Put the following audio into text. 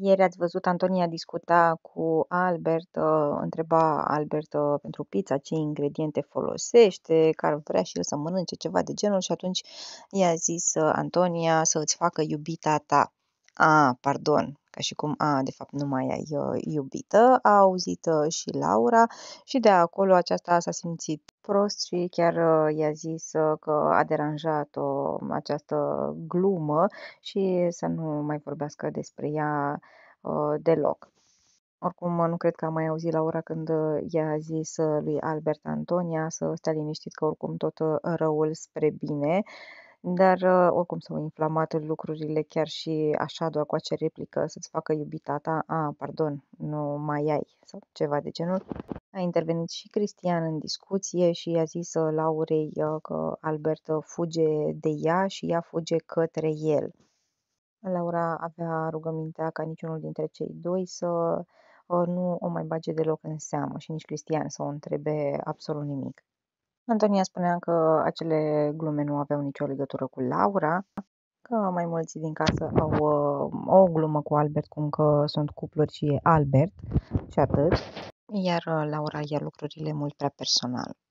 Ieri ați văzut Antonia discuta cu Albert, întreba Albert pentru pizza ce ingrediente folosește, că ar vrea și el să mănânce ceva de genul și atunci i-a zis Antonia să îți facă iubita ta. Pardon, ca și cum, de fapt nu mai ai iubită, a auzit și Laura și de acolo aceasta s-a simțit prost și chiar i-a zis că a deranjat-o această glumă și să nu mai vorbească despre ea deloc. Oricum, nu cred că am mai auzit Laura când i-a zis lui Albert Antonia să stea liniștit că oricum tot răul spre bine, dar oricum s-au inflamat lucrurile chiar și așa, doar cu acea replică să-ți facă iubita ta, pardon, nu mai ai, sau ceva de genul. A intervenit și Cristian în discuție și i-a zis Laurei că Albert fuge de ea și ea fuge către el. Laura avea rugămintea ca niciunul dintre cei doi să nu o mai bage deloc în seamă și nici Cristian să o întrebe absolut nimic. Antonia spunea că acele glume nu aveau nicio legătură cu Laura, că mai mulți din casă au o glumă cu Albert, cum că sunt cupluri și Albert și atât, iar Laura ia lucrurile mult prea personal.